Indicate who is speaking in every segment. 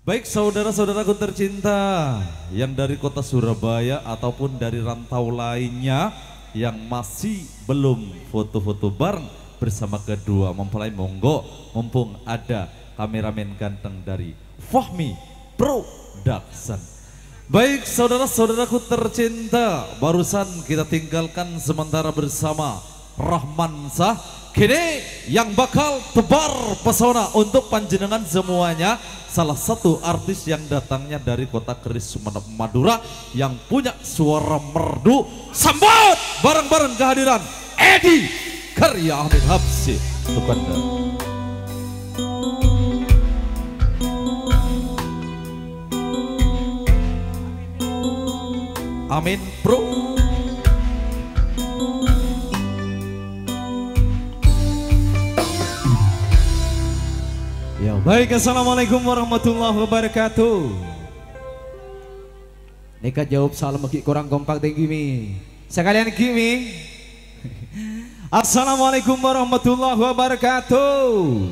Speaker 1: Baik saudara-saudaraku tercinta yang dari kota Surabaya ataupun dari rantau lainnya yang masih belum foto-foto bareng bersama kedua mempelai, monggo mumpung ada kameramen ganteng dari Fahmi Production. Baik saudara-saudaraku tercinta, barusan kita tinggalkan sementara bersama Rahman Shah. Kini yang bakal tebar pesona untuk panjenengan semuanya, salah satu artis yang datangnya dari kota Keris, Sumeneb, Madura, yang punya suara merdu. Sambut bareng-bareng kehadiran Edi Karya Amin Habsyi Tukanda. Amin Pro. Ya, baik, assalamualaikum warahmatullahi wabarakatuh. Nekat jawab salam bagi kurang kompak tinggi mi. Sekalian kimi. Assalamualaikum warahmatullahi wabarakatuh.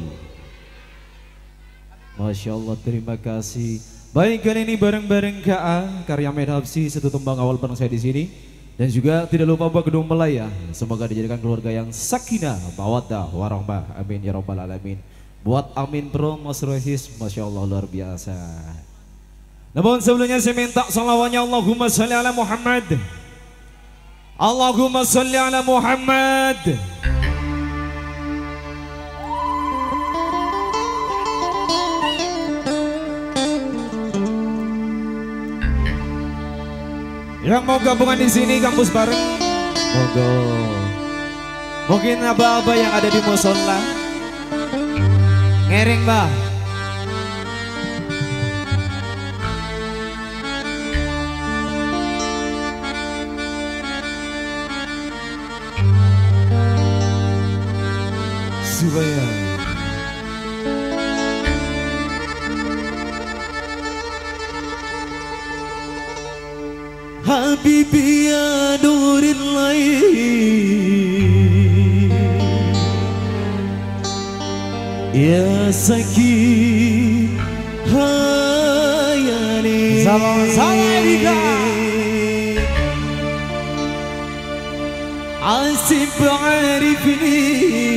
Speaker 1: Masya Allah, terima kasih. Baik, kali ini bareng-bareng KA Karya Amin Habsyi, satu tembang awal bareng saya di sini. Dan juga tidak lupa buat Gedung Melaya. Semoga dijadikan keluarga yang sakinah, mawaddah, warahmah. Amin ya rabbal alamin. Buat Amin Pro, Mas Rohis, Masya Allah luar biasa. Namun sebelumnya saya minta salawatnya, Allahumma salli ala Muhammad. Allahumma salli ala Muhammad. Yang mau gabungan di sini kampus bareng, monggo. Mungkin aba-aba yang ada di musola ngering, Mbah. Supaya Habibi ya nuril lail ya sakit hayali. Asib arifni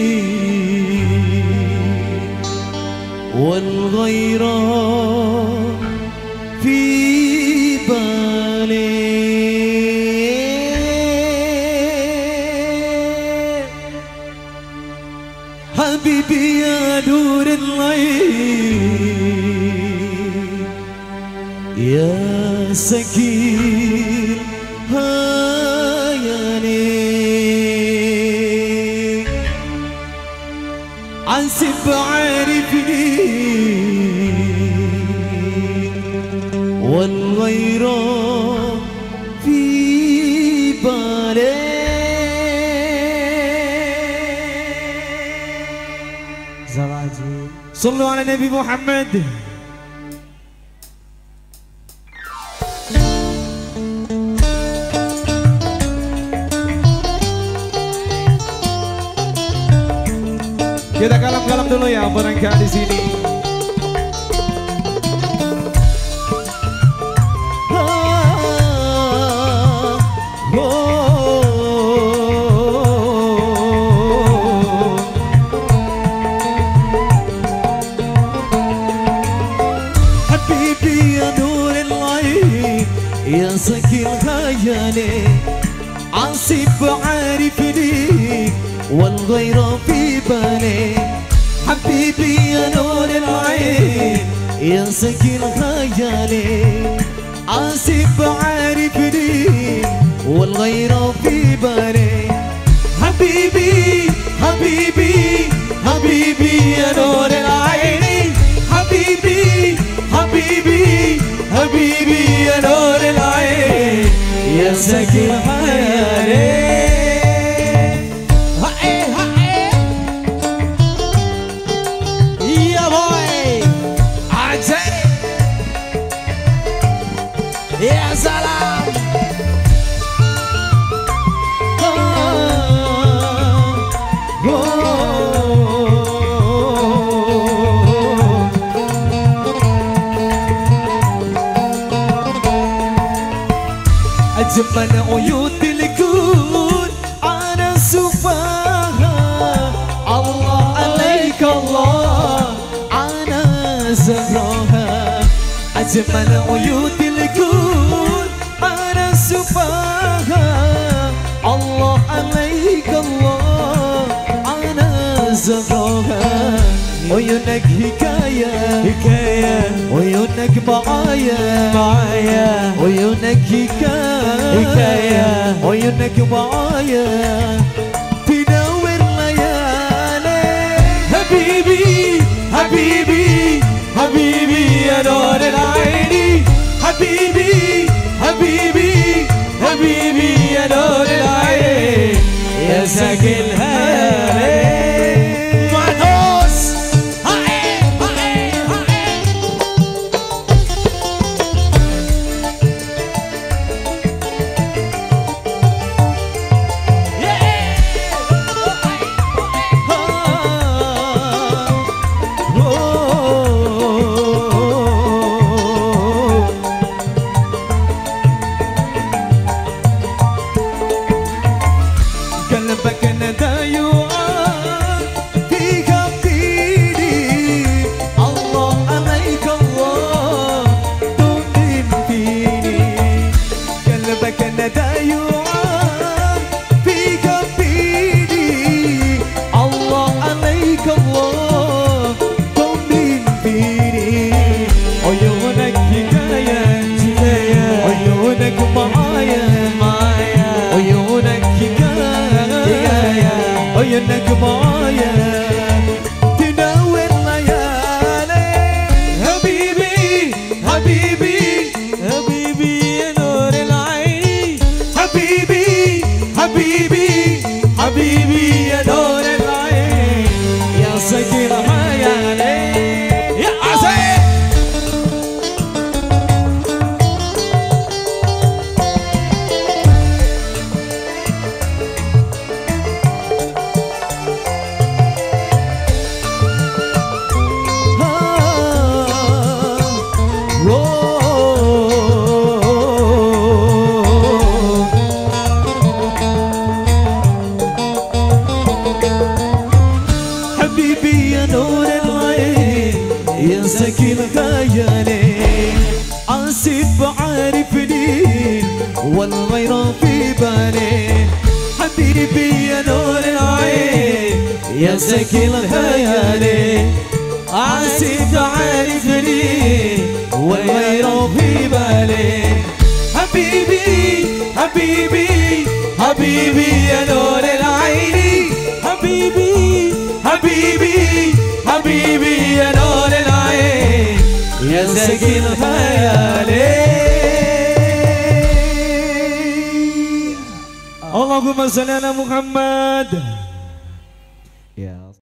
Speaker 1: wal ghayra fi bali. Habibi ya nur al-lail ya sakir hayali. Ansib arifni wal ghayra fi bali. Sallu ala Nabi Muhammad. Kita kalam-kalam dulu ya barangkali di sini. يا سكي الخيالي عصيب عارفني والغير في بالي. حبيبي يا نور العين يا سكي الخيالي عصيب عارفني والغير في بالي. حبيبي حبيبي حبيبي يا نور العين. حبيبي حبيبي حبيبي يا نور العين يا سكي الخيالي. يا بوي عجيب يا سلام.
Speaker 2: أجمل عيون الكون أنا سفاها الله عليك الله أنا زهراها أجمل عيون الكون أنا سفاها الله عليك الله أنا زهراها عيونك حكاية حكاية عيونك معايا عيونك حكاية عيونك معايا تنور ليالي حبيبي حبيبي حبيبي يا نور العين حبيبي حبيبي حبيبي يا نور العين يا ساكن الهالي قلبك ندى يوعى في قلبي الله عليك الله تؤمن فيني قلبك ندى يوعى في قلبي الله عليك الله تؤمن فيني عيونك حكاية عيونك معايا عيونك عيونك معايا تنور ليالي حبيبي حبيبي حبيبي يا نور العين حبيبي حبيبي حبيبي يا نور العين يا سكين حيالي يا عسل حبيبي يا نور العين يا سكين خيالي عاصف عارفني والغير في بالي حبيبي يا نور العين يا سكين خيالي عاصف عارفني والغير في بالي حبيبي حبيبي حبيبي يا نور العين حبيبي حبيبي حبيبي يا نور العين يا سكين خيالي اللهم صل على محمد.